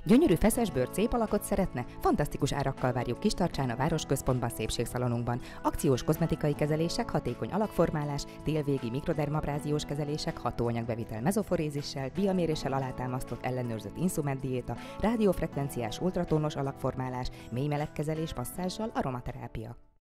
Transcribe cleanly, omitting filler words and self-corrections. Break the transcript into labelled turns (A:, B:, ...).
A: Gyönyörű feszes bőr, szép alakot szeretne? Fantasztikus árakkal várjuk Kistarcsán, a Városközpontban, szépségsalonunkban. Akciós kozmetikai kezelések, hatékony alakformálás, télvégi mikrodermabráziós kezelések, hatóanyagbevitel mezoforézissel, diaméréssel alátámasztott ellenőrzött inszumett diéta, rádiófrekvenciás ultratónos alakformálás, mély melegkezelés masszázsal, aromaterápia.